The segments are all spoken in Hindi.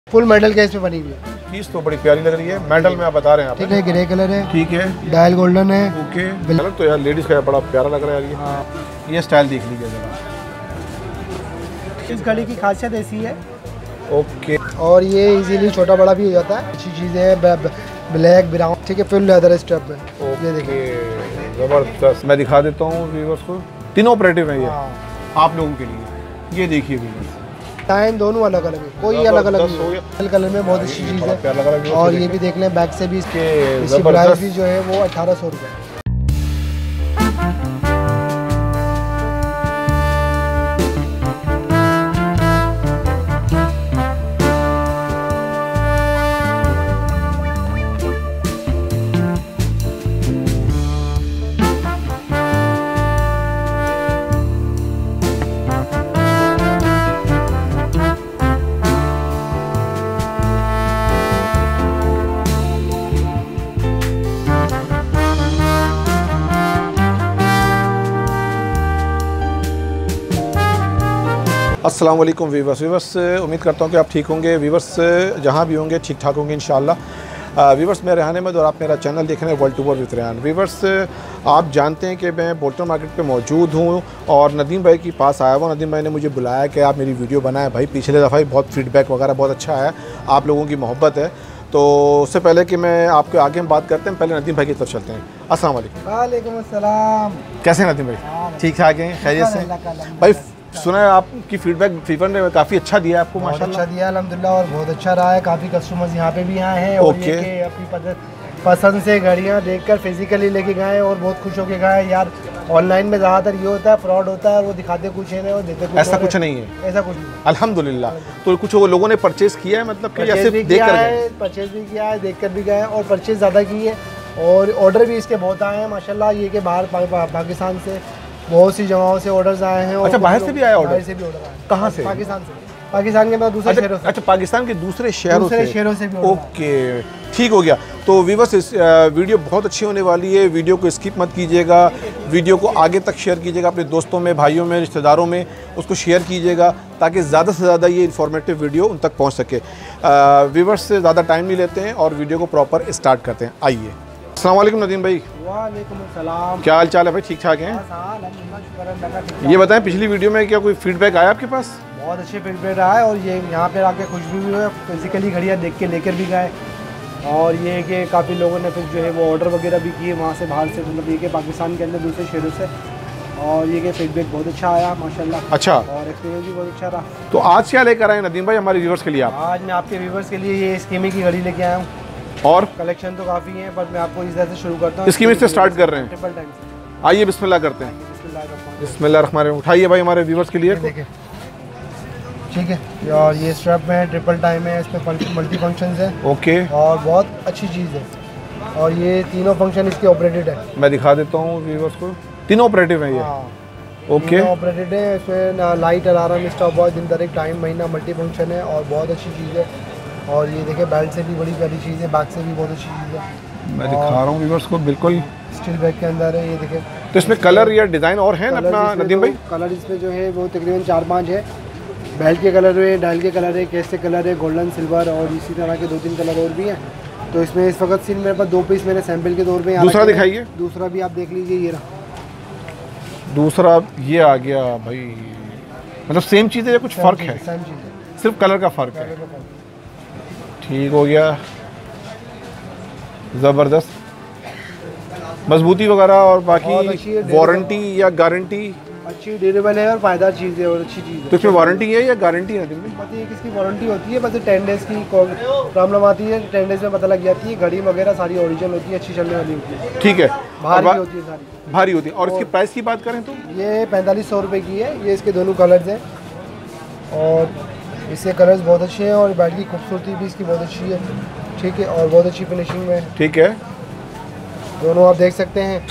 फुल मेटल केस पे बनी हुई है। पीस तो बड़ी प्यारी लग रही है, मेटल में आप बता रहे हैं। ठीक है, ग्रे कलर है। ठीक है, डायल गोल्डन है। ओके। कलर तो यार लेडीज का बड़ा प्यारा लग रहा है यार। ये स्टाइल देख लीजिए जरा। इस घड़ी की खासियत ऐसी है। ओके। और ये इजीली छोटा बड़ा भी हो जाता है। अच्छी चीज़ें हैं, ब्लैक ब्राउन। ठीक है, फुल लेदर स्ट्रप में। ये देखिए जबरदस्त। मैं दिखा देता हूँ व्यूअर्स को, तीनों ऑपरेटिव है ये आप लोगों के लिए। ये देखिए व्यूअर्स, टाइम दोनों अलग अलग है, कोई अलग अलग नहीं है। कलर में बहुत अच्छी चीज़ है। और ये भी देख लें बैक से भी इसकी प्राइस भी जो है वो 1800 रुपये। अस्सलाम वालेकुम वीवर्स। उम्मीद करता हूँ कि आप ठीक होंगे। वीवर्स जहाँ भी होंगे ठीक ठाक होंगे इंशाल्लाह। वीवर्स मैं रेहान अहमद और आप मेरा चैनल देख रहे हैं world tour with Rehan. Viewers आप जानते हैं कि मैं बोल्टन मार्केट पे मौजूद हूँ और नदीम भाई के पास आया हुआ। नदीम भाई ने मुझे बुलाया कि आप मेरी वीडियो बनाएं। भाई पिछले दफ़ा ही बहुत फीडबैक वगैरह बहुत अच्छा है, आप लोगों की मोहब्बत है। तो उससे पहले कि मैं आपके आगे हम बात करते हैं, पहले नदीम भाई की तरफ चलते हैं। अस्सलाम वालेकुम। वालेकुम अस्सलाम। कैसे हैं नदीम भाई? ठीक ठाक हैं, खैरियत से? भाई सुना है आपकी फीडबैक ने काफ़ी अच्छा दिया है आपको, माशाल्लाह। अच्छा दिया अल्हम्दुलिल्लाह, और बहुत अच्छा रहा है। काफ़ी कस्टमर्स यहाँ पे भी आए हैं और ये अपनी पसंद से घड़ियाँ देखकर फिजिकली लेके गए और बहुत खुश होके गए। यार ऑनलाइन में ज़्यादातर ये होता है, फ्रॉड होता है, वो दिखाते कुछ है और देते कुछ। ऐसा कुछ नहीं है, ऐसा कुछ नहीं अल्हम्दुलिल्लाह। तो कुछ लोगों ने परचेज किया है, मतलब कि ऐसे परचेज भी किया है, देख कर भी गए और परचेज ज़्यादा की है। और ऑर्डर भी इसके बहुत आए हैं माशाल्लाह। ये कि बाहर पाकिस्तान से बहुत सी जगहों से ऑर्डर्स आए हैं। अच्छा, बाहर से भी आए ऑर्डर? बाहर से भी ऑर्डर आए। कहाँ से? पाकिस्तान से। पाकिस्तान के बाद दूसरे शहरों से। अच्छा, पाकिस्तान के दूसरे शहरों से भी। ओके, ठीक हो गया। तो व्यूअर्स इस वीडियो बहुत अच्छी होने वाली है। वीडियो को स्किप मत कीजिएगा, वीडियो को आगे तक शेयर कीजिएगा अपने दोस्तों में, भाइयों में, रिश्तेदारों में उसको शेयर कीजिएगा ताकि ज़्यादा से ज़्यादा ये इन्फॉर्मेटिव वीडियो उन तक पहुँच सके। व्यूअर्स से ज़्यादा टाइम नहीं लेते हैं और वीडियो को प्रॉपर स्टार्ट करते हैं। आइए। अस्सलाम वालेकुम नदीम भाई। वालेकुम सलाम। क्या हाल चाल है भाई? ठीक ठाक हैं? ये बताएं, पिछली वीडियो में क्या कोई फीडबैक आया आपके पास? बहुत अच्छे फीडबैक रहा है और ये यहाँ पे आके खुश भी हुए, फिजिकली घड़ियाँ देख के लेकर भी गए। और ये कि काफ़ी लोगों ने फिर जो है वो ऑर्डर वगैरह भी किए वहाँ से, बाहर से, मतलब ये कि पाकिस्तान के अंदर दूसरे शहरों से। और ये कि फीडबैक बहुत अच्छा आया माशाल्लाह। अच्छा, और एक्सपीरियंस भी बहुत अच्छा रहा। तो आज क्या लेकर आए नदीम भाई हमारे व्यूअर्स के लिए आप? आज मैं आपके व्यूअर्स के लिए ये स्कीमी की घड़ी लेके आया हूँ। और कलेक्शन तो काफ़ी है, पर मैं आपको इस तरह से शुरू करता हूँ। स्कीमी से स्टार्ट कर रहे हैं? ट्रिपल टाइम से। आइए बिस्मिल्लाह करते हैं। बिस्मिल्लाह। उठाइए भाई हमारे व्यूअर्स के लिए। देखिए, ठीक है। और ये स्ट्रैप में ट्रिपल टाइम है, इसमें मल्टी फंक्शंस है। ओके। और बहुत अच्छी चीज़ है। और ये तीनों फंक्शन इसके ऑपरेटेड है। मैं दिखा देता हूँ व्यूअर्स को, तीनों ऑपरेटिव हैं ये। ओके, ऑपरेटेड है। इसमें लाइट, अलार्म, स्टॉप वॉच, दिन तारीख, टाइम, महीना, मल्टी फंक्शन है और बहुत अच्छी चीज़ है। और ये देखिए बेल्ट से भी बड़ी प्यारी चीज़ है, बैक से भी बहुत अच्छी चीज़ है। मैं दिखा रहा हूँ व्यूअर्स को, बिल्कुल स्टील बैग के अंदर है। ये देखिए, तो इसमें कलर या डिज़ाइन और हैं अपना नदीम भाई? कलर इसमें जो है वो तकरीबन 4-5 है। बेल्ट के कलर है, डायल के कलर है, केस के कलर है, गोल्डन, सिल्वर और इसी तरह के 2-3 कलर और भी हैं। तो इसमें इस वक्त सिर्फ मेरे पास 2 पीस मैंने सैंपल के तौर पे। दूसरा दिखाइए। दूसरा भी आप देख लीजिए, ये रहा दूसरा। ये आ गया भाई, मतलब सेम चीज़ है या कुछ फ़र्क है? सेम चीज़ है, सिर्फ कलर का फ़र्क है। ठीक हो गया, ज़बरदस्त। मजबूती वगैरह और बाकी वारंटी या गारंटी? अच्छी, ड्यूरेबल है और पायदार चीज़ है और अच्छी चीज़ है। तो इसमें वारंटी है या गारंटी है? पता है किसकी वारंटी होती है, बस 10 डेज़ की प्रॉब्लम आती है, 10 डेज़ में पता लग जाती है। घड़ी वगैरह सारी ओरिजिनल होती है, अच्छी चलने वाली होती है। ठीक है, भारी होती है, सारी भारी होती है। और इसकी प्राइस की बात करें तो ये 4500 रुपये की है। ये इसके दोनों कलर्स हैं और इसके कलर्स बहुत अच्छे हैं और बैट की खूबसूरती भी इसकी बहुत अच्छी है। ठीक है, और बहुत अच्छी फिनिशिंग में। ठीक है, दोनों आप देख सकते हैं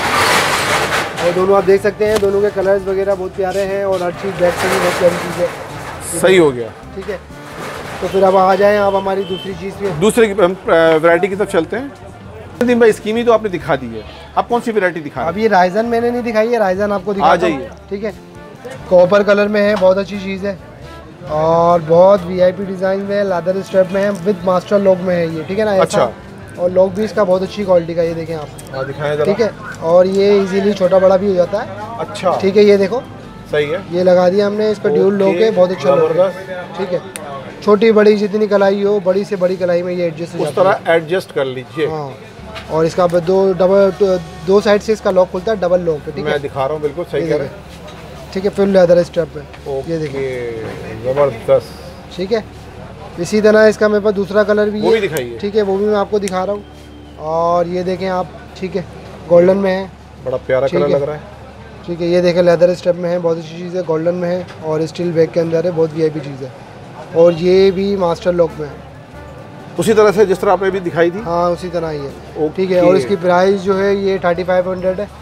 दोनों के कलर्स वगैरह बहुत प्यारे हैं और हर चीज़ बैक से भी बहुत प्यारी चीज़ है। सही हो गया। ठीक है, तो फिर अब आ जाएं आप हमारी दूसरी चीज़ पे, दूसरे वैरायटी की तरफ चलते हैं। नदीम भाई स्कीमी तो आपने दिखा दी है, अब कौन सी वैरायटी दिखा? अब ये राइजन मैंने नहीं दिखाई है, राइजन आपको दिखा। आ जाइए। ठीक है, कॉपर कलर में है, बहुत अच्छी चीज़ है। और बहुत VIP डिज़ाइन में लेदर स्ट्रैप में है, विद मास्टर लॉक में है ये, ठीक है ना। अच्छा। और लॉक भी इसका बहुत अच्छी क्वालिटी का, ये देखें आप। हाँ दिखाएं जरा। ठीक है, और ये इजीली छोटा बड़ा भी हो जाता है। अच्छा ठीक है, ये देखो सही है, ये लगा दिया हमने, इस पर ड्यूल लॉक है, बहुत अच्छा लॉक है। ठीक है, छोटी बड़ी जितनी कलाई हो, बड़ी से बड़ी कलाई में ये एडजस्ट हो जाता है, उस तरह एडजस्ट कर लीजिए। हाँ, और इसका दो साइड से इसका लॉक खुलता है, डबल लॉक है। ठीक है, मैं दिखा रहा हूँ, बिल्कुल सही कह रहे हैं। ठीक है, फुल लेदर स्ट्रैप है, ये देखिए ज़बरदस्त। ठीक है, इसी तरह इसका मेरे पास दूसरा कलर भी है, दिखाइए। ठीक है, वो भी मैं आपको दिखा रहा हूँ। और ये देखें आप, ठीक है, गोल्डन में है, बड़ा प्यारा कलर लग रहा है। ठीक है, ये देखें लेदर स्ट्रैप में है, बहुत अच्छी चीज़ है, गोल्डन में है और स्टील बैग के अंदर है, बहुत VIP चीज़ है। और ये भी मास्टर लॉक में है, उसी तरह से जिस तरह आपने भी दिखाई थी। हाँ, उसी तरह ही है। ठीक है, और इसकी प्राइस जो है ये 3500 है।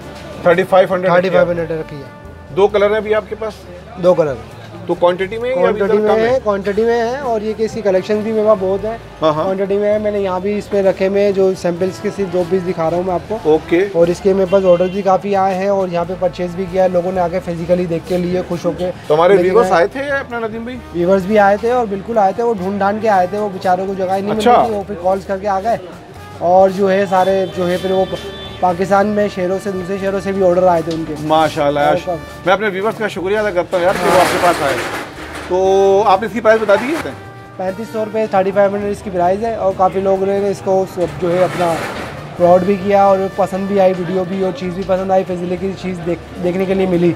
3500 रखी है। 2 कलर है अभी आपके पास? 2 कलर तो क्वांटिटी में क्वांटिटी में है, और ये किसी कलेक्शन भी मेरे पास बहुत है, क्वांटिटी में है। मैंने यहाँ भी इसमें रखे में जो सैंपल्स के सिर्फ 2 पीस दिखा रहा हूँ मैं आपको। ओके। और इसके मेरे पास ऑर्डर भी काफ़ी आए हैं, और यहाँ पे परचेज भी किया है लोगों ने, आके फिजिकली देख के लिए खुश होके। तो हमारे व्यूअर्स आए थे अपना नदीम भाई? व्यूअर्स भी आए थे, और बिल्कुल आए थे, वो ढूंढ ढांड के आए थे, वो बेचारों को जगह नहीं मिली थी, वो फिर कॉल्स करके आ गए। और जो है सारे जो है फिर वो पाकिस्तान में शहरों से, दूसरे शहरों से भी ऑर्डर आए थे उनके। माशाल्लाह, मैं अपने व्यूअर्स का शुक्रिया अदा करता हूँ यार कि वो आपके पास आए। तो आप इसकी प्राइस बता दिए थे? 3500 रुपये, 3500 इसकी प्राइस है। और काफ़ी लोगों ने इसको जो है अपना फ्रॉड भी किया, और पसंद भी आई, वीडियो भी और चीज़ भी पसंद आई, फिजिकली की चीज़ देखने के लिए मिली,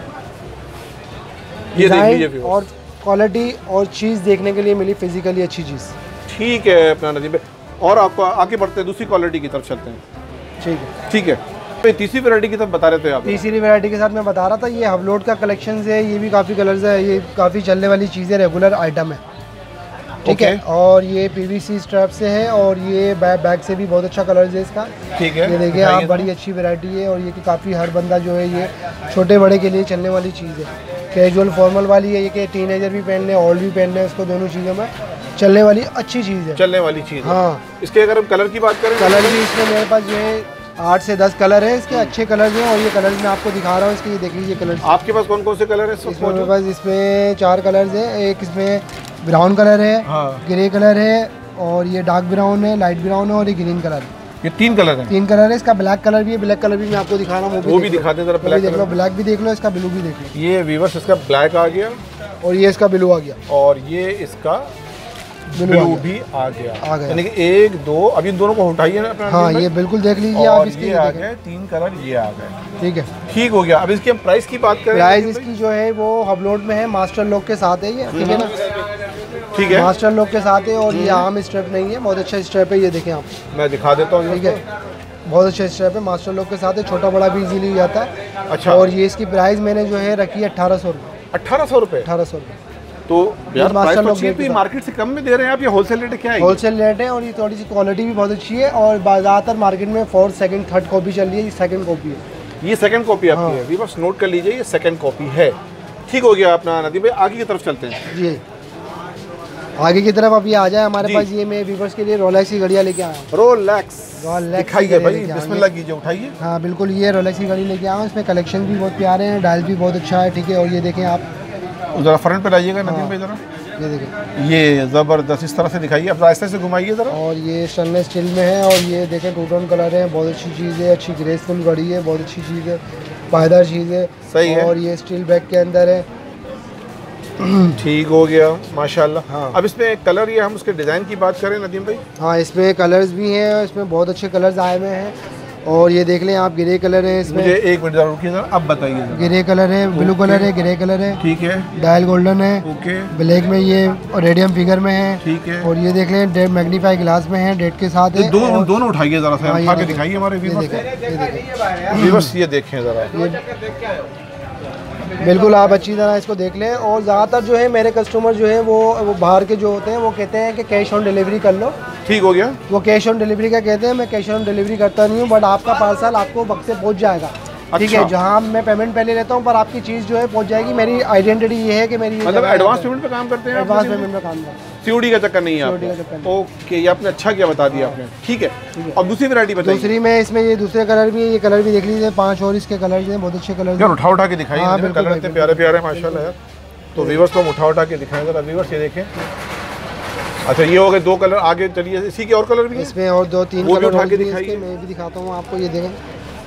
ये देख लीजिए और क्वालिटी और चीज़ देखने के लिए मिली, फिजिकली अच्छी चीज़। ठीक है अपना नदीम भाई, और आपको आगे बढ़ते हैं, दूसरी क्वालिटी की तरफ चलते हैं। ठीक है, ठीक है। तो तीसरी वैरायटी की तरफ बता रहे थे आप? तीसरी वैरायटी के साथ मैं बता रहा था, ये हवलोट का कलेक्शन है, ये भी काफ़ी कलर्स है, ये काफ़ी चलने वाली चीज़ है, रेगुलर आइटम है। ठीक है, और ये PVC स्ट्रैप से है, और ये बैग से भी बहुत अच्छा कलर है इसका। ठीक है, ये देखिए आप, बड़ी अच्छी वैरायटी है, और ये कि काफ़ी हर बंदा जो है ये छोटे बड़े के लिए चलने वाली चीज़ है, कैजुअल फॉर्मल वाली है, ये कि टीनेजर भी पहन लें, ओल्ड भी पहन लें, इसको दोनों चीज़ों में चलने वाली अच्छी चीज़ है, चलने वाली चीज़। हाँ, इसके अगर हम कलर की बात करें, कलर भी इसमें मेरे पास जो है 8 से 10 कलर है इसके, अच्छे कलर हैं, और ये कलर मैं आपको दिखा रहा हूँ इसके, ये देख लीजिए कलर। आपके पास कौन कौन से कलर है? मेरे पास इसमें 4 कलर्स हैं, एक इसमें ब्राउन कलर है, ग्रे कलर है, और ये डार्क ब्राउन है, लाइट ब्राउन है, और ये ग्रीन कलर है। ये 3 कलर हैं? 3 कलर है। इसका ब्लैक कलर भी है, ब्लैक कलर भी मैं आपको दिखा रहा हूँ, वो भी दिखा दें जरा। ब्लैक देख लो, ब्लैक भी देख लो, इसका ब्लू भी देख लो। ये व्यूअर्स इसका ब्लैक आ गया, और ये इसका ब्लू आ गया, और ये इसका ब्लू भी आ गया, यानी कि 1 2, अभी इन दोनों को उठाइए ना अपना। हाँ, ये बिल्कुल देख लीजिए आप, इसके ये आ गए 3 कलर, ये आ गए। ठीक है, ठीक हो गया। अब इसकी हम प्राइस की बात करें, प्राइस इसकी जो है वो हवलोट में है, मास्टर लॉक के साथ है ये, ठीक है ना। ठीक है, मास्टर लॉक के साथ है, और ये आम स्ट्रैप नहीं है, बहुत अच्छा स्ट्रैप है, ये देखें आप, मैं दिखा देता हूँ। ठीक है, बहुत अच्छा स्ट्रैप है, मास्टर लॉक के साथ है, छोटा बड़ा भी इजीली हो जाता है। अच्छा। और ये इसकी प्राइस मैंने जो है रखी है 1800 रुपये। 1800 रुपये? 1800 रुपये। तो यार प्राइस तो अच्छी है, तो मार्केट से कम में दे रहे हैं आप, ये होलसेल रेट है क्या है? होलसेल रेट है, और ये थोड़ी सी क्वालिटी भी बहुत अच्छी है, और ज़्यादातर मार्केट में 4th, 2nd, 3rd कॉपी चल रही है, ये 2nd कॉपी है। ये 2nd कॉपी आपकी है, बस नोट कर लीजिए, ये 2nd कॉपी है। ठीक हो गया अपना नदीम भाई, आगे की तरफ चलते हैं जी। आगे की तरफ अभी आ जाए हमारे पास, ये मैं व्यूअर्स के लिए रोलेक्स की घड़ियाँ लेके आया हूँ। रोलेक्स दिखाइए भाई, बिस्मिल्लाह कीजिए, उठाइए। हाँ बिल्कुल, ये रोलेक्स की घड़ी लेके आया हूँ, इसमें कलेक्शन भी बहुत प्यारे हैं, डायल भी बहुत अच्छा है, ठीक है। और ये देखें आप, ज़रा फ्रंट पे लाइएगा नदीम भाई, ज़रा ये देखें, ये ज़बरदस्त इस तरह से दिखाइए, अब रास्ते से घुमाइए ज़रा। और ये स्टेनलेस स्टील में है, और ये देखें 2 टोन कलर है, बहुत अच्छी चीज़ है, अच्छी ग्रेसफुल घड़ी है, बहुत अच्छी चीज़ है, पायदार चीज़ है, सही है। और ये स्टील बैग के अंदर है। ठीक हो गया माशाल्लाह। हाँ। अब इसमें कलर, ये हम उसके डिज़ाइन की बात करें नदीम भाई? हाँ, इसमें कलर्स भी हैं, इसमें बहुत अच्छे कलर्स आए हुए हैं, और ये देख लें आप, ग्रे कलर है इसमें। मुझे 1 मिनट ज़रा रुकिए ज़रा, अब बताइए। ग्रे कलर है, ब्लू कलर है, ग्रे कलर है, ठीक है, डायल गोल्डन है, ओके, ब्लैक में ये रेडियम फिगर में है, ठीक है, और ये देख लें मैग्नीफाई ग्लास में है, डेट के साथ है। दोनों उठाइए ज़रा सा, उठा के दिखाइए हमारे व्यूअर्स, ये देखें ज़रा, बिल्कुल आप अच्छी तरह इसको देख लें। और ज़्यादातर जो है मेरे कस्टमर जो है वो बाहर के जो होते हैं, वो कहते हैं कि कैश ऑन डिलीवरी कर लो। ठीक हो गया, वो कैश ऑन डिलीवरी का कहते हैं, मैं कैश ऑन डिलीवरी करता नहीं हूँ, बट आपका पार्सल आपको वक्त से पहुँच जाएगा। ठीक है, जहाँ मैं पेमेंट पहले लेता हूँ, पर आपकी चीज़ जो है पहुँच जाएगी। मेरी आइडेंटिटी ये है कि मेरी, मतलब एडवांस पेमेंट पे काम करते हैं, एडवांस पेमेंट पे काम करते हैं, सीओडी का चक्कर नहीं है आपको। ओके, ये आपने अच्छा किया बता दिया आपने, ठीक है। अब दूसरी वैरायटी बताइए। दूसरी में इसमें ये दूसरे कलर भी है, ये कलर भी देख लीजिए, 5 और इसके कलर हैं, बहुत अच्छे कलर यार, उठा के दिखाइए, कलर इतने प्यारे प्यारे माशाल्लाह यार। तो व्यूअर्स को हम उठा के दिखाएं जरा। व्यूअर्स ये देखें, अच्छा ये हो गए 2 कलर। आगे चलिए, इसी के और कलर भी हैं इसमें, और 2-3 वो भी कलर उठा के और भी हैं दिखाइए। इसके, मैं भी दिखाता हूँ आपको, ये देखें।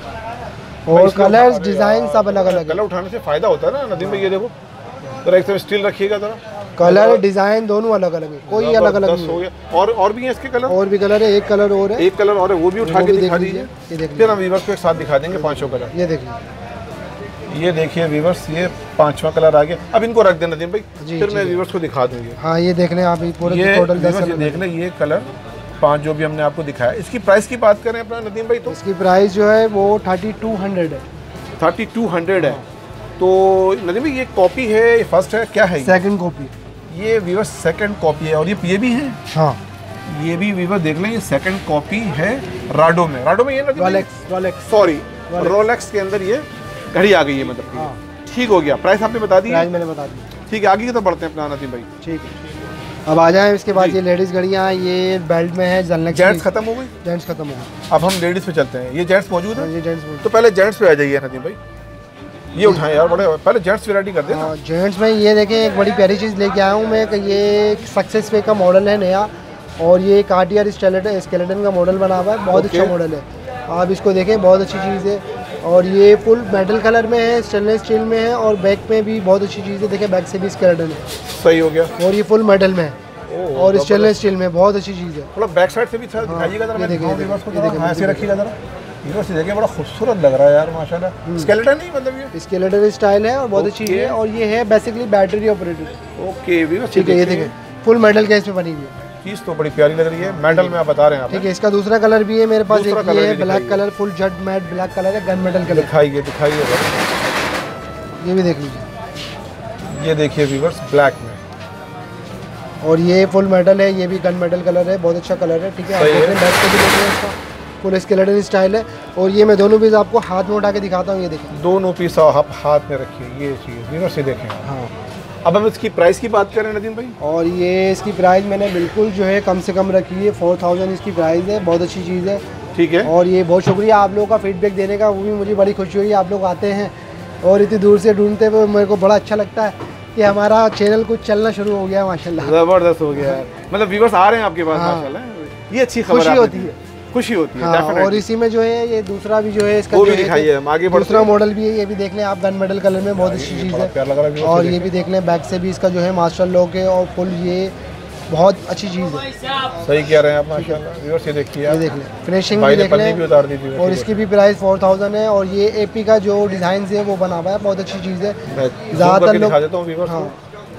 और कलर्स डिज़ाइन सब अलग अलग कलर है। उठाने से फ़ायदा होता है ना नदीम भाई। ये देखो जरा, एक तरफ स्टील रखिएगा जरा। कलर डिज़ाइन दोनों अलग अलग है, कोई अलग अलग जबरदस्त नहीं हो है। गया। और भी हैं इसके कलर? और भी कलर है, एक कलर और है, एक कलर और है, वो भी उठा वो के भी दिखा देख लीजिए, दीजिए। ये देख फिर हम व्यूअर्स को एक साथ दिखा देंगे 5 कलर। ये देखिए, ये देखिए व्यूअर्स, ये 5वां कलर आ गया। अब इनको रख देना नदीम भाई, जी, फिर जी, मैं जी। व्यूअर्स को दिखा दूंगी। हाँ ये देख लें आप, पूरे ये टोटल 10 व्यूअर्स ये कलर। देख लें, ये कलर 5 जो भी हमने आपको दिखाया। इसकी प्राइस की बात करें अपना नदीम भाई तो इसकी प्राइस जो है वो 3200 है। 3200 है। तो नदीम भाई ये कॉपी है, ये फर्स्ट है, क्या है? Second copy. ये व्यूअर्स सेकंड कॉपी है। और ये भी है, हाँ ये भी व्यूअर्स देख लें, ये सेकंड कॉपी है राडो में। राडो में ये नदीम भाई, रोलेक्स सॉरी रोलेक्स के अंदर ये घड़ी आ गई है, मतलब कि। हाँ ठीक हो गया। प्राइस आपने बता दी? प्राइस मैंने बता दी। ठीक है, आगे की तो बढ़ते हैं अपना नदीम भाई। ठीक है, अब आ जाए इसके बाद। ये लेडीज़ घड़ियाँ, ये बेल्ट में है, जनलेक्स। जेंट्स खत्म हो गई, जेंट्स खत्म हो गए। अब हम लेडीज़ पे चलते हैं। ये जेंट्स मौजूद है? ये जेंट्स तो पहले जेंट्स पे आ जाइए नदीम भाई। ये उठाएं यार, बड़े पहले जेंट्स वैरायटी कर देना। जेंट्स में ये देखें, एक बड़ी प्यारी चीज़ लेके आया हूँ मैं कि ये सक्सेस पे का मॉडल है नया, और ये कार्टियर स्केलेटन का मॉडल बना हुआ है, बहुत अच्छा मॉडल है। आप इसको देखें, बहुत अच्छी चीज़ है। और ये फुल मेटल कलर में है, स्टेनलेस स्टील में है, और बैक में भी बहुत अच्छी चीज़ है। देखें बैक से भी स्केलेटन है, सही हो गया। और ये फुल मेटल में है और स्टेनलेस स्टील में, बहुत अच्छी चीज़ है। थोड़ा बैक साइड से भी दिखाइएगा जरा, मैं दिखाऊं व्यूअर्स को जरा। हाँ, ऐसे रखिएगा जरा। व्यूअर्स देखिए, बड़ा खूबसूरत लग रहा है यार माशाल्लाह। स्केलेटन नहीं, मतलब ये स्केलेटन स्टाइल है और बहुत अच्छी चीज़ है। और ये है basically battery operated. Okay viewers, ठीक है, ये देखें फुल मेटल केस में बनी हुई है। चीज़ तो बड़ी प्यारी लग रही है, मेटल में आप बता रहे हैं। ठीक है, इसका दूसरा कलर भी है मेरे पास। दूसरा एक कलर ये है भी ब्लैक दिखाइए। Colour, full jet matt black colour है, गन मेटल कलर। दिखाइए दिखाइए, ये भी देख लीजिए, ये देखिए व्यूअर्स, ब्लैक में। और ये फुल मेटल है, ये भी गन मेटल कलर है, बहुत अच्छा कलर है। ठीक है, आप सही है। देख रहे हैं बैक पे भी देख रहे हैं, इसका फुल स्केलेटन स्टाइल है। और ये मैं दोनों पीस आपको हाथ में उठा के दिखाता हूँ, ये देखें। दोनों पीस आप हाथ में रखिए, ये चीज़ व्यूअर्स ये देखें। हाँ, अब हम इसकी प्राइस की बात करें नदीम भाई। और ये इसकी प्राइस मैंने बिल्कुल जो है कम से कम रखी है, 4000 इसकी प्राइस है, बहुत अच्छी चीज़ है। ठीक है, और ये बहुत शुक्रिया आप लोगों का फीडबैक देने का, वो भी मुझे बड़ी खुशी हुई। आप लोग आते हैं और इतनी दूर से ढूंढते हुए, मेरे को बड़ा अच्छा लगता है कि हमारा चैनल कुछ चलना शुरू हो गया है माशाल्लाह। ज़बरदस्त हो गया है, मतलब व्यूअर्स आ रहे हैं आपके पास। हाँ। माशाल्लाह, ये अच्छी खबर खुशी होती है, खुशी होती है। हाँ। definitely। और इसी में जो है ये दूसरा भी जो है इसका वो जो भी है दिखाइए, हम आगे बढ़ते दूसरा हैं। मॉडल भी है, ये भी देख लें आप, गन मेटल कलर में, बहुत अच्छी चीज़ है। प्यार लग रहा है और व्यूअर्स, ये भी देख लें, बैक से भी इसका जो है मास्टर लॉक है, और फुल ये बहुत अच्छी चीज़ है। सही कह रहे हैं आप माशाल्लाह। व्यूअर्स ये देखिए, ये देख लें, फिनिशिंग भाई भी ने देख पन्नी भी लें। उतार दी थी। और इसकी भी प्राइस 4000 है। और ये एपी का जो डिज़ाइन है वो बना हुआ है, बहुत अच्छी चीज़ है। ज़्यादातर लोग- दिखा देता हूँ व्यूअर्स हाँ,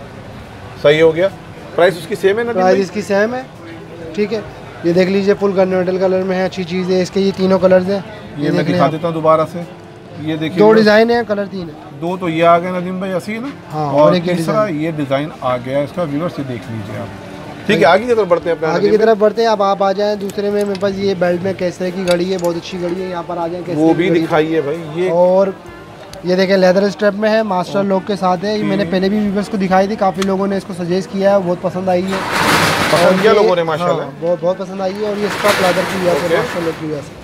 को। सही हो गया। प्राइस उसकी सेम है ना? प्राइस इसकी सेम है। ठीक है, ये देख लीजिए, फुल गन मेटल कलर में है, अच्छी चीज़ है। इसके ये तीनों कलर्स हैं, ये मैं देख लें दिखा आप। देता हूँ दोबारा से। ये देखिए, दो डिज़ाइन है, कलर 3 है। 2 तो ये आ गए नदीम भाई, ऐसी है ना। हाँ, और और एक ये तीसरा ये डिज़ाइन आ गया इसका। व्यूअर्स ये देख लीजिए आप। ठीक है, आगे की तरफ बढ़ते हैं अपना आगे की नदीम तरफ बढ़ते हैं। अब आप आ जाएं दूसरे में, मेरे पास ये बेल्ट में कैसरे की घड़ी है, बहुत अच्छी घड़ी है। यहाँ पर आ जाएं, भाई। कैसरे वो की भी घड़ी। दिखाइए भाई। ये और ये देखें, लेदर स्ट्रैप में है, मास्टर लॉक के साथ है। ये मैंने पहले भी व्यूअर्स को दिखाई थी, काफ़ी लोगों ने इसको सजेस्ट किया है, बहुत पसंद आई है। पसंद किया ये- लोगों ने माशाल्लाह। हाँ, बहुत बहुत पसंद आई है। और ये स्टॉप लेदर की वजह से, ओके। मास्टर लॉक की वजह से।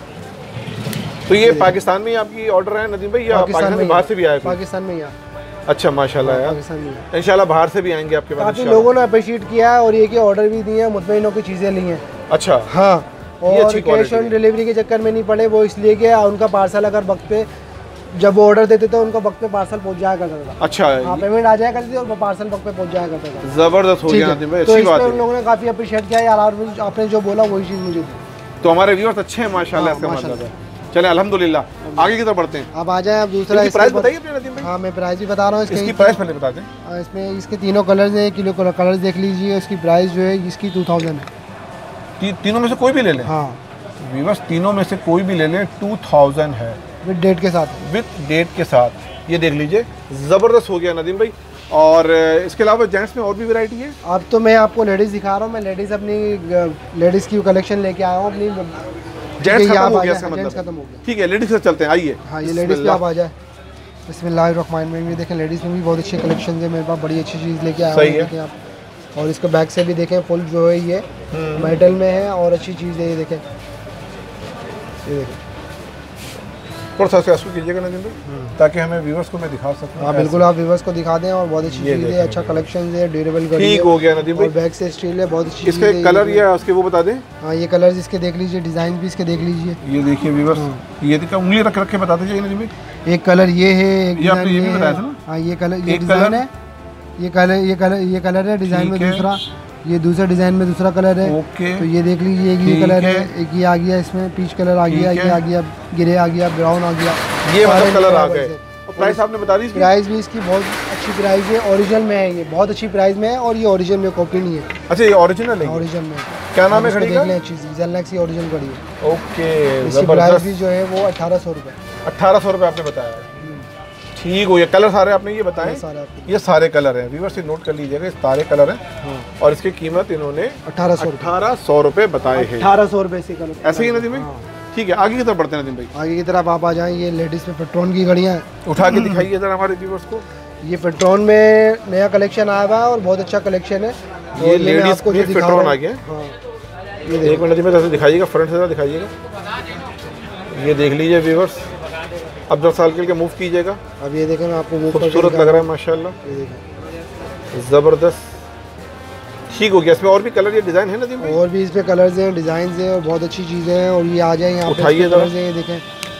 तो ये पाकिस्तान में ही आपकी ऑर्डर है नदीम भाई, या पाकिस्तान से बाहर से भी आया कोई? पाकिस्तान में ही है। अच्छा माशाल्लाह यार, पाकिस्तान में ही। इंशाल्लाह बाहर से भी आएंगे आपके पास काफ़ी इंशाल्लाह। लोगों ने अप्रिशिएट किया है, और ये कि ऑर्डर भी दिए हैं, मुतमईनों की चीज़ें ली हैं। अच्छा, हाँ, ये और अच्छी कैश quality ऑन है। डिलीवरी के चक्कर में नहीं पड़े, वो इसलिए कि उनका पार्सल अगर वक्त पे, जब वो ऑर्डर देते थे उनका वक्त पे पार्सल पहुंच जाया करता था। अच्छा, हाँ, पेमेंट आ जाया करती थी और पार्सल वक्त पे पहुंच जाया करता था। जबरदस्त हो ठीक गया है, नदीम भाई, तो अच्छी इसमें बात उन है। लोगों ने काफ़ी अप्रिशिएट किया यार, आपने जो बोला वही चीज़ मुझे दी। तो हमारे व्यूअर्स अच्छे हैं माशाल्लाह, हाँ, इसका मतलब माशाल्लाह। है। चलें अल्हम्दुलिल्लाह, आगे की तरफ बढ़ते हैं। अब आ जाए, अब दूसरा इसकी इसके प्राइस ऊपर- बताइए अपने नदीम भाई। हाँ, मैं प्राइस भी बता रहा हूँ इसकी प्राइस पहले बता दें। इसमें इसके तीनों कलर्स हैं, किलो कलर्स देख लीजिए। इसकी प्राइस जो है इसकी 2000 है। तीनों में से कोई भी ले लें। हाँ, व्यूअर्स तीनों में से कोई भी ले लें, 2000 है विद डेट के साथ। विद डेट के साथ। ये देख लीजिए, ज़बरदस्त हो गया नदीम भाई। और इसके अलावा जेंट्स में और भी वैरायटी है। अब तो मैं आपको लेडीज़ दिखा रहा हूँ, मैं लेडीज़ अपनी लेडीज़ की कलेक्शन लेके आया हूँ अपनी। जेंट्स ये खत्म आप हो आ गया जाए, इसका जेंट्स मतलब। खत्म हो गया। ठीक है, लेडीज से चलते हैं, आइए। हाँ, ये लेडीज़ पे आप आ जाए। बिस्मिल्लाहिर्रहमानिर्रहीम में भी देखें, लेडीज़ में भी बहुत अच्छे कलेक्शन है मेरे पास, बड़ी अच्छी चीज़ लेके आया हूँ। सही है। देखें आप, और इसका बैक से भी देखें, फुल जो है ये मेटल में है और अच्छी चीज़ है। ये देखें, ये देखें, थोड़ा सा रेस्क्यू कीजिएगा नदीम भाई, ताकि हमें व्यूअर्स को मैं दिखा सकूं। हाँ बिल्कुल, आप व्यूअर्स को दिखा दें। और बहुत अच्छी चीज़ है, अच्छा कलेक्शन है, ड्यूरेबल घड़ी ठीक हो गया नदीम भाई। बैक से स्टील है, बहुत अच्छी। इसके कलर या उसके वो बता दें। हाँ ये कलर इसके देख लीजिए, डिज़ाइन भी इसके देख लीजिए। ये देखिए व्यूअर्स, ये देखिए उंगली रख रख के बता दीजिए नदीम भाई। एक कलर ये है, एक ये आपने ये भी बताया था ना। हाँ ये कलर, ये डिज़ाइन है, ये कलर है डिज़ाइन में दूसरा, ये दूसरा डिज़ाइन में दूसरा कलर है। ओके, तो ये देख लीजिए, एक ये कलर है, एक ये आ गया, इसमें पीच कलर आ गया, ये आ गया, ग्रे आ गया, ब्राउन आ गया, ये मतलब कलर आ गए। और प्राइस आपने बता दी? प्राइस भी इसकी बहुत अच्छी प्राइस है, ओरिजिनल में है, ये बहुत अच्छी प्राइस में है। और ये ओरिजिनल में, कॉपी नहीं है। अच्छा ये ओरिजिनल है? ओरिजिनल में। क्या नाम है घड़ी का? देख लें, अच्छी सी जेलनेक्स की ओरिजिनल घड़ी है। ओके, इसकी प्राइस भी जो है वो 1800 रुपये। 1800 रुपये आपने बताया। ठीक हो, ये कलर सारे आपने ये बताए, ये सारे कलर हैं व्यूअर्स, नोट कर लीजिएगा, सारे कलर हैं। और इसकी कीमत इन्होंने 1800 रुपये बताए हैं। 1800 रुपये से कलर, ऐसे ही नदीम भाई। ठीक है, आगे की तरफ बढ़ते हैं नदीम भाई। आगे की तरफ आप आ जाएं। ये लेडीज़ में पेट्रोन की घड़ियाँ उठा के दिखाइए जरा हमारे व्यूअर्स को। ये पेट्रोन में नया कलेक्शन आया हुआ है और बहुत अच्छा कलेक्शन है। ये लेडीज़ को जो पेट्रोन आ गया, एक मिनट में दिखाइएगा, फ्रंट से दिखाइएगा। ये देख लीजिए व्यूअर्स, अब 10 साल के लिए मूव कीजिएगा। अब ये देखें, मैं आपको खूबसूरत लग रहा है माशाल्लाह, ये देखें ज़बरदस्त। ठीक हो गया। इसमें और भी कलर या डिज़ाइन है नदीम भाई? और भी इसमें कलर्स हैं, डिज़ाइन हैं और बहुत अच्छी चीज़ें हैं। और ये आ जाए यहाँ पे, उठाइए कलर्स हैं, ये देखें,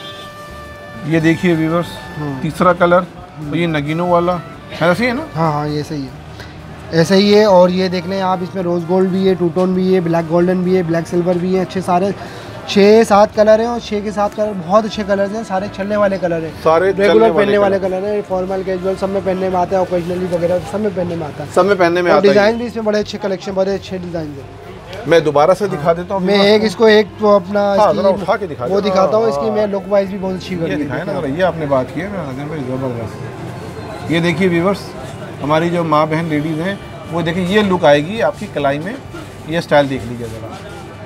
ये देखिए व्यूअर्स, तीसरा कलर। तो ये नगीनों वाला है, ऐसे ही है ना? हाँ हाँ ये सही है, ऐसे ही है। और ये देख लें आप, इसमें रोज़ गोल्ड भी है, टू टोन भी है, ब्लैक गोल्डन भी है, ब्लैक सिल्वर भी है। अच्छे सारे 6-7 कलर हैं और 6 के 7 कलर बहुत अच्छे कलर हैं। सारे चलने वाले कलर हैं, सारे रेगुलर पहनने वाले कलर हैं, फॉर्मल कैजुअल सब में पहनने में आता है, ओकेजनली वगैरह सब में पहनने में आता है, सब में पहनने में आता है। डिज़ाइन भी इसमें बड़े अच्छे कलेक्शन, बड़े अच्छे डिज़ाइन हैं। मैं दोबारा से दिखा देता हूँ। मैं एक इसको एक तो अपना उठा के दिखा वो दिखाता हूँ। इसकी मैं लुक वाइज भी बहुत अच्छी ये दिखाया ना, ये आपने बात की है नदीम भाई, ज़बरदस्त। ये देखिए व्यूअर्स, हमारी जो माँ बहन लेडीज़ हैं वो देखिए, ये लुक आएगी आपकी कलाई में। ये स्टाइल देख लीजिए ज़रा।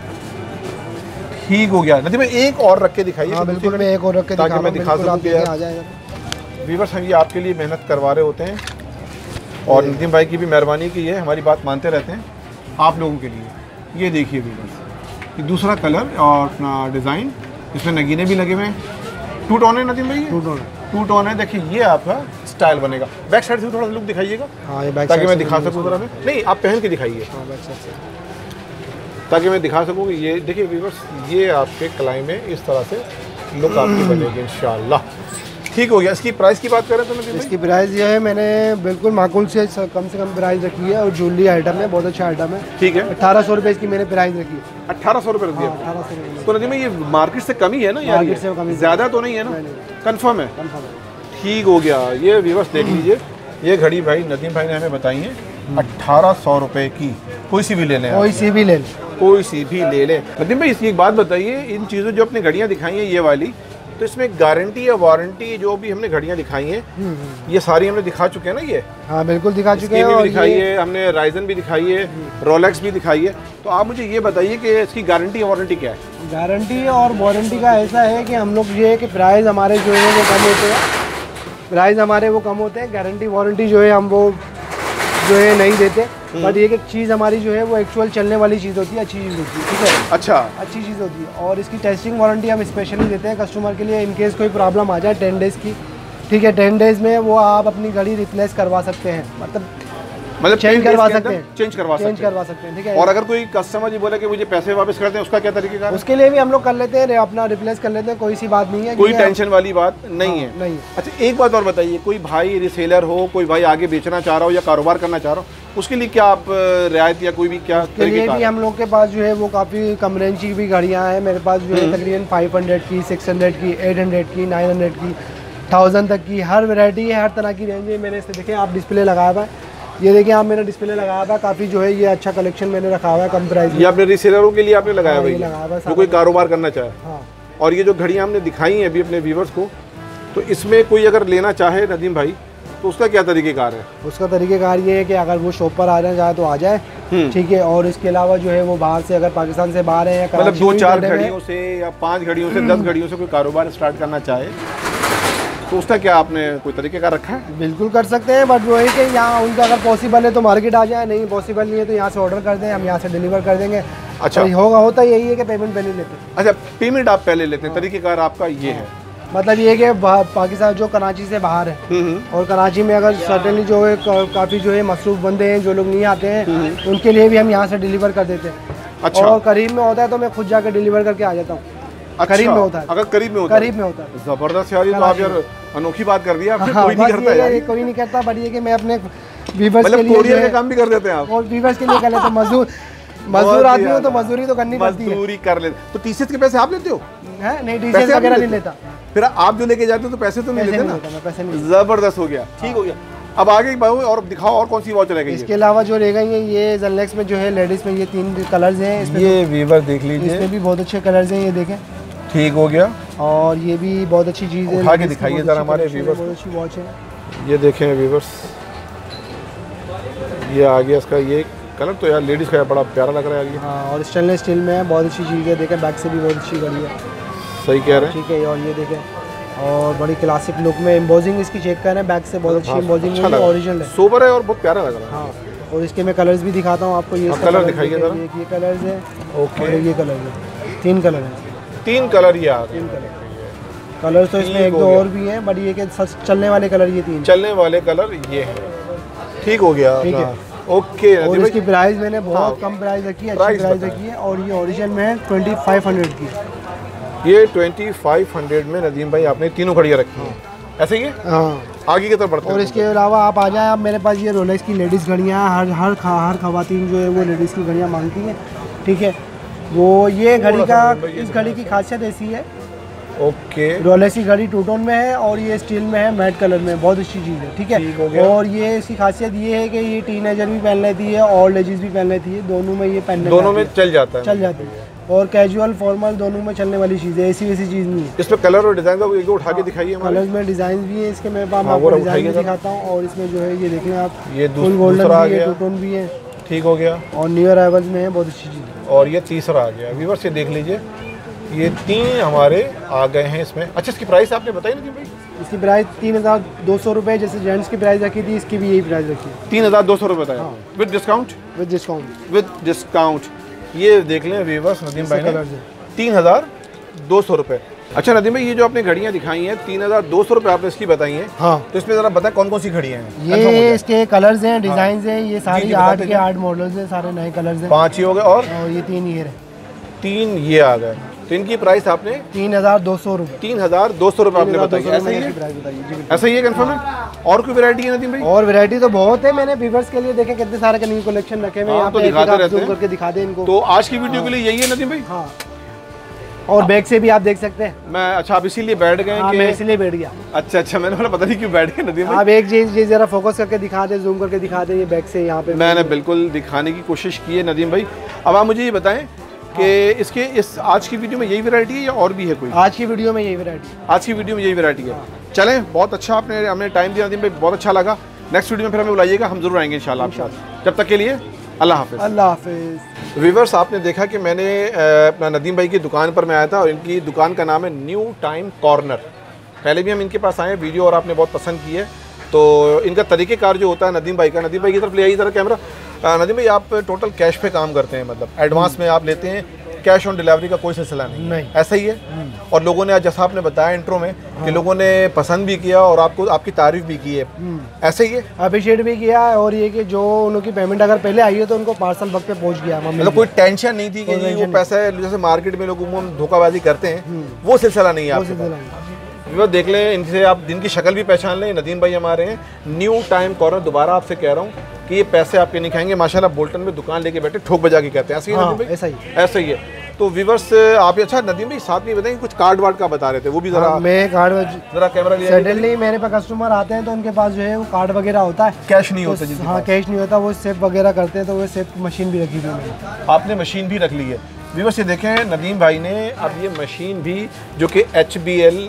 ठीक हो गया नदीम भाई, एक और रख के दिखाइए। हाँ बिल्कुल, मैं एक और रख के ताकि मैं दिखा सकूँ कि आ जाएगा। व्यूअर्स हम ये आपके लिए मेहनत करवा रहे होते हैं, और नदीम भाई की भी मेहरबानी की है, हमारी बात मानते रहते हैं आप लोगों के लिए। ये देखिए व्यूअर्स, ये दूसरा कलर और अपना डिज़ाइन, इसमें नगीने भी लगे हुए हैं। टू टोन है नदीम भाई? टू टोन है। देखिए ये आपका स्टाइल बनेगा। बैक साइड से थोड़ा लुक दिखाइएगा। हाँ ये बैक ताकि मैं दिखा सकूँ ज़रा। मैं नहीं, आप पहन के दिखाइए ताकि मैं दिखा सकूँ कि ये देखिए व्यूअर्स, ये आपके कलाई में इस तरह से लुक आपकी बनेगी इंशाल्लाह। ठीक हो गया। इसकी प्राइस की बात करें तो मैं, इसकी प्राइस ये है, मैंने बिल्कुल माकूल से कम प्राइस रखी है। और ज्वेलरी आइटम है, बहुत अच्छा आइटम है। ठीक है, 1800 रुपये इसकी मैंने प्राइस रखी है। 1800 रुपये रख दिया? 1800 रुपये। तो नदीम भाई ये मार्केट से कम ही है ना यार? मार्केट से कम, ज़्यादा तो नहीं है ना? कंफर्म है? ठीक हो गया। ये व्यूअर्स देख लीजिए, ये घड़ी भाई नदीम भाई ने हमें बताई है 1800 रुपये की। कोई सी भी ले लें, कोई सी भी ले लें, कोई सी भी ले लें। नदीम भाई इसकी एक बात बताइए, इन चीज़ों जो अपनी घड़ियाँ दिखाई हैं ये वाली, तो इसमें गारंटी या वारंटी जो भी हमने घड़ियाँ दिखाई हैं ये सारी हमने दिखा चुके हैं ना? ये हाँ बिल्कुल दिखा चुके हैं। और दिखाई है हमने, राइजन भी दिखाई है, रोलेक्स भी दिखाई है। तो आप मुझे ये बताइए कि इसकी गारंटी और वारंटी क्या है? गारंटी और वारंटी का ऐसा है कि हम लोग ये है कि प्राइस हमारे जो है वो कम होते हैं, प्राइस हमारे वो कम होते हैं। गारंटी वारंटी जो है हम वो जो है नहीं देते, बट ये कि चीज़ हमारी जो है वो एक्चुअल चलने वाली चीज़ होती है, अच्छी चीज़ होती है। ठीक है, अच्छा, अच्छी चीज़ होती है। और इसकी टेस्टिंग वारंटी हम स्पेशली देते हैं कस्टमर के लिए, इनकेस कोई प्रॉब्लम आ जाए 10 डेज़ की। ठीक है, 10 डेज़ में वो आप अपनी घड़ी रिप्लेस करवा सकते हैं, मतलब चेंज करवा सकते हैं, चेंज करवा सकते हैं। ठीक है। और अगर कोई कस्टमर जी बोले कि मुझे पैसे वापस कर दें, उसका क्या तरीका है? उसके लिए भी हम लोग कर लेते हैं, अपना रिप्लेस कर लेते हैं, कोई सी बात नहीं है, कोई टेंशन वाली बात नहीं है। नहीं। अच्छा एक बात और बताइए, कोई भाई रिसेलर हो, कोई भाई आगे बेचना चाह रहा हो या कारोबार करना चाह रहा हो, उसके लिए क्या आप रियायत या कोई भी क्या के लिए भी हम लोग के पास जो है वो काफ़ी कम रेंज की भी गाड़ियाँ हैं मेरे पास जो है, तकरीबन 500 की, 600 की, 800 की, 900 की, 1000 तक की हर वैरायटी है, हर तरह की रेंज है। मैंने इसे देखें आप डिस्प्ले लगाया हुआ है, ये देखिए आप, मैंने डिस्प्ले लगाया हुआ है, काफ़ी जो है ये अच्छा कलेक्शन मैंने रखा हुआ है कम प्राइस में। ये अपने रिसेलरों के लिए आपने लगाया हुआ है, जो कोई कारोबार करना चाहे। हाँ। और ये जो घड़ियाँ हमने दिखाई हैं अभी अपने व्यूवर्स को, तो इसमें कोई अगर लेना चाहे नदीम भाई तो उसका क्या तरीक़ेकार है? उसका तरीक़ेकार ये है कि अगर वो शॉप पर आना चाहे तो आ जाए, ठीक है। और इसके अलावा जो है वो बाहर से, अगर पाकिस्तान से बाहर है या मतलब 2-4 घड़ियों से या 5 घड़ियों से 10 घड़ियों से कोई कारोबार स्टार्ट करना चाहे तो उसका क्या आपने कोई तरीके का रखा है? बिल्कुल कर सकते हैं, बट वही कि यहाँ उनका अगर पॉसिबल है तो मार्केट आ जाए, नहीं पॉसिबल नहीं है तो यहाँ से ऑर्डर कर दें, हम यहाँ से डिलीवर कर देंगे। अच्छा, होता यही है कि पेमेंट पहले लेते हैं। अच्छा, पेमेंट आप पहले लेते हैं, तरीक़ेकार आपका ये है। मतलब ये कि पाकिस्तान जो कराची से बाहर है और कराची में अगर सर्टेनली जो है काफ़ी जो है मसरूफ़ बंदे हैं जो लोग नहीं आते हैं उनके लिए भी हम यहाँ से डिलीवर कर देते हैं। अच्छा। और करीब में होता है तो मैं खुद जाकर डिलीवर करके आ जाता हूँ। अच्छा, करीब में होता है, अगर करीब में होता है ज़बरदस्त यार, ये तो आप यार अनोखी बात कर दी आपने। कोई नहीं करता यार, कोई नहीं करता, बट ये कि मैं अपने व्यूअर्स के मतलब लिए कोरियर का काम भी कर देते हैं आप। और व्यूअर्स के लिए कर लेते मजदूर आदमी हो तो मजदूरी तो करनी पड़ती है। मजदूरी कर लेते। तो टीसीएस के पैसे आप लेते हो? नहीं, टीसीएस वगैरह नहीं लेता। फिर आप जो लेके जाते हो तो पैसे तो नहीं लेते ना? पैसे नहीं। जबरदस्त हो गया, ठीक हो गया। अब आगे बढ़ो और दिखाओ और कौन सी वॉच रह गई। इसके अलावा जो रह गई है ये ज़ेनलेक्स में जो है लेडीज़ में ये 3 कलर्स हैं इसमें। ये वीवर देख लीजिए, इसमें भी बहुत अच्छे कलर्स हैं, ये देखें। ठीक हो गया। और ये भी बहुत अच्छी चीज़ है, उठा के दिखाइए जरा हमारे व्यूवर्स। बहुत अच्छी वॉच है, ये देखें व्यूवर्स, ये आ गया इसका ये कलर तो यार लेडीज़ का बड़ा प्यारा लग रहा है ये। हाँ, और स्टेनलेस स्टील में है, बहुत अच्छी चीज़ है। देखें बैक से भी बहुत अच्छी घड़ी है। सही कह रहे हैं, ठीक है। और ये देखें और बड़ी क्लासिक लुक में एम्बोजिंग इसकी चेक करें, बैक से बहुत अच्छी एम्बोजिंग है, ओरिजिनल है, सोबर है और बहुत प्यारा लग रहा है। हाँ, और इसके मैं कलर्स भी दिखाता हूँ आपको। ये कलर दिखाइए जरा। ये कलर्स है, ओके, और ये कलर है, 3 कलर है। 3 कलर ये आ गए। 3 कलर तो इसमें 1-2 और भी हैं, बट ये कि चलने वाले कलर ये 3 चलने वाले कलर ये है। ठीक हो गया, ठीक है। ओके। और इसकी प्राइस मैंने बहुत कम प्राइस रखी है, अच्छी प्राइस रखी है। और ये ओरिजिनल में है 2500 की। ये 2500 में नदीम भाई आपने तीनों घड़ियाँ रखी हैं, ऐसे ही है? हाँ, आगे की तरफ बढ़ते हैं। और इसके अलावा आप आ जाएं, आप मेरे पास ये रोलेक्स की लेडीज़ घड़ियाँ हर खवातीन जो है वो लेडीज़ की घड़ियाँ मांगती हैं, ठीक है। वो ये घड़ी का, इस घड़ी की खासियत ऐसी है, ओके, रोलेक्स की घड़ी 2 टोन में है और ये स्टील में है, मैट कलर में, बहुत अच्छी चीज़ है, ठीक है। और ये इसकी खासियत ये है कि ये टीनेजर भी पहन लेती है, ओल्ड एजेस भी पहन लेती है, दोनों में ये पहनने दोनों में चल जाता है, चल जाती है। और कैजुअल फॉर्मल दोनों में चलने वाली चीज़ है, ऐसी वैसी चीज़ नहीं है। इसमें कलर और डिज़ाइन का एक दो उठा के दिखाइए हमारे। कलर्स में डिज़ाइन भी है इसके, मेरे पास मैं आपको डिज़ाइन भी दिखाता हूँ। और इसमें जो है ये देखें आप, ये फुल गोल्डन दूसरा आ भी है, गया, 2 टोन भी है, ठीक हो गया। और न्यू अराइवल्स में है, बहुत अच्छी चीज़ है। और ये तीसरा आ गया, व्यूअर्स ये देख लीजिए, ये 3 हमारे आ गए हैं इसमें। अच्छा, इसकी प्राइस आपने बताई ना भाई? इसकी प्राइस 3200 रुपये, जैसे जेंट्स की प्राइस रखी थी, इसकी भी यही प्राइस रखी है, 3200 रुपये बताया, with discount? With discount. With discount. ये देख लें व्यूअर्स, नदीम भाई ने 3200 रुपये। अच्छा नदीम भाई, ये जो आपने घड़ियाँ दिखाई हैं 3200 रुपये आपने इसकी बताई हैं, हाँ, तो इसमें ज़रा बताएं कौन कौन सी घड़ियाँ हैं? ये इसके कलर्स हैं, डिज़ाइन हैं, ये सारी 8 के 8 मॉडल्स हैं, सारे नए कलर्स हैं। 5 ही हो गए और ये 3 ये है, 3 ये आ गए। तो इनकी प्राइस आपने 3200 रुपये। 3200 रुपये आपने बताई, ऐसा ही है? ऐसा ही है, कंफर्म है? और कोई वैरायटी है नदीम भाई? और वैरायटी तो बहुत है, मैंने व्यूअर्स के लिए देखे कितने सारे न्यू कलेक्शन रखे हुए हैं, यहाँ तो पे दिखाते रहते हैं, करके दिखा दें इनको। तो आज की वीडियो के लिए यही है नदीम भाई? हाँ, और बैक से भी आप देख सकते हैं। मैं अच्छा, आप इसीलिए बैठ गए? हाँ, मैं इसीलिए बैठ गया। अच्छा, मैंने बोला पता नहीं क्यों बैठ गए नदीम भाई। आप एक चीज़ जरा फोकस करके दिखा दे, जूम करके दिखा दे, ये बैक से यहाँ पे मैंने बिल्कुल दिखाने की कोशिश की है नदीम भाई। अब आप मुझे ये बताएं कि इसके इस आज की वीडियो में यही वैरायटी है या और भी है कोई? आज की वीडियो में यही वैरायटी है। आज की वीडियो में यही वैरायटी है। चलें, बहुत अच्छा आपने हमें टाइम दिया नदीम भाई, बहुत अच्छा लगा। नेक्स्ट वीडियो में फिर हमें बुलाइएगा, हम जरूर आएंगे इंशाल्लाह आपके साथ। जब तक के लिए अल्लाह हाफिज़। अल्लाह हाफिज़। व्यूअर्स, आपने देखा कि मैंने अपना नदीम भाई की दुकान पर मैं आया था और इनकी दुकान का नाम है न्यू टाइम कॉर्नर। पहले भी हम इनके पास आए वीडियो और आपने बहुत पसंद की है। तो इनका तरीक़ेकार जो होता है नदीम भाई का, नदीम भाई की तरफ ले आइए ज़रा कैमरा। नदीम भाई, आप टोटल कैश पे काम करते हैं, मतलब एडवांस में आप लेते हैं, कैश ऑन डिलीवरी का कोई सिलसिला नहीं, ऐसा ही है? और लोगों ने, जैसा आपने बताया इंट्रो में, कि लोगों ने पसंद भी किया और आपको आपकी तारीफ भी की है, ऐसा ही है? अप्रिशिएट भी किया। और ये कि जो उनकी पेमेंट अगर पहले आई है तो उनको पार्सल वक्त पे पहुंच गया। मतलब कोई टेंशन नहीं थी कि जी वो पैसा जैसे मार्केट में लोग धोखाबाजी करते हैं, वो सिलसिला नहीं है आपको। देख लें, इनसे आप दिन की शक्ल भी पहचान लें। नदीम भाई हमारे हैं न्यू टाइम कॉर्नर। दोबारा आपसे कह रहा हूँ कि ये पैसे आपके नहीं खाएंगे। माशाल्लाह बोल्टन में दुकान लेके बैठे ठोक बजा के कहते हैं, ऐसे ही नदीम भाई? ऐसा ही, ऐसा ही है। तो व्यूअर्स आप, अच्छा नदीम भाई साथ में बताएं, कुछ कार्ड वार्ड का बता रहे थे, वो भी जरा मैं कार्ड जरा कैमरा लिया। सडनली मेरे पास कस्टमर आते हैं तो उनके पास जो है वो कार्ड वगैरह होता है, कैश नहीं होता। हाँ, कैश नहीं होता, वो सेफ वगैरह करते हैं, तो वो सेफ मशीन भी रखी हुई है। आपने मशीन भी रख ली है। व्यूअर्स ये देखें, नदीम भाई ने अब ये मशीन भी, जो कि HBL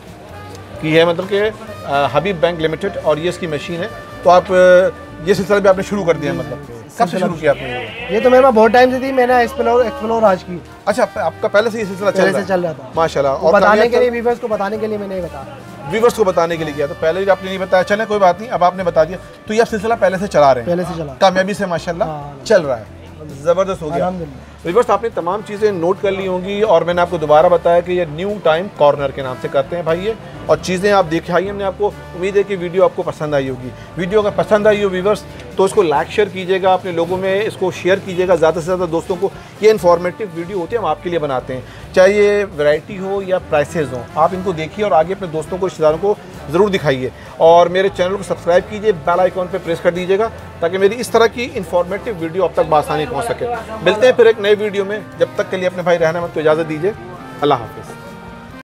की है, मतलब कि हबीब बैंक लिमिटेड, और ये इसकी मशीन है। तो आप ये सिलसिला भी आपने शुरू कर दिया, मतलब कब से शुरू किया आपने? ये तो मेरे पास बहुत टाइम से थी, मैंने एक्सप्लोर आज की। अच्छा, आपका पहले से ये सिलसिला चल रहा था? माशाल्लाह। और बताने के लिए, व्यूअर्स को बताने के लिए मैंने बताया, व्यूअर्स को बताने के लिए किया। तो पहले भी आपने नहीं बताया, चले कोई बात नहीं, अब आपने बता दिया। तो ये सिलसिला पहले से चला रहे हैं? पहले से चला, कामयाबी से माशाल्लाह चल रहा है, ज़बरदस्त हो गया। व्यूअर्स आपने तमाम चीज़ें नोट कर ली होंगी और मैंने आपको दोबारा बताया कि ये न्यू टाइम कॉर्नर के नाम से करते हैं भाई ये, और चीज़ें आप दिखाई हमने आपको। उम्मीद है कि वीडियो आपको पसंद आई होगी। वीडियो अगर पसंद आई हो व्यूअर्स तो इसको लाइक शेयर कीजिएगा, अपने लोगों में इसको शेयर कीजिएगा ज़्यादा से ज़्यादा दोस्तों को। ये इन्फॉर्मेटिव वीडियो होते हैं, हम आपके लिए बनाते हैं, चाहे ये वैरायटी हो या प्राइसेस हो। आप इनको देखिए और आगे अपने दोस्तों को, रिश्तेदारों को ज़रूर दिखाइए। और मेरे चैनल को सब्सक्राइब कीजिए, बेल आइकॉन पे प्रेस कर दीजिएगा ताकि मेरी इस तरह की इन्फॉर्मेटिव वीडियो अब तक बआसानी पहुँच सके। मिलते हैं फिर एक नए वीडियो में, जब तक के लिए अपने भाई रहमान को इजाज़त दीजिए। अल्लाह हाफ़िज़।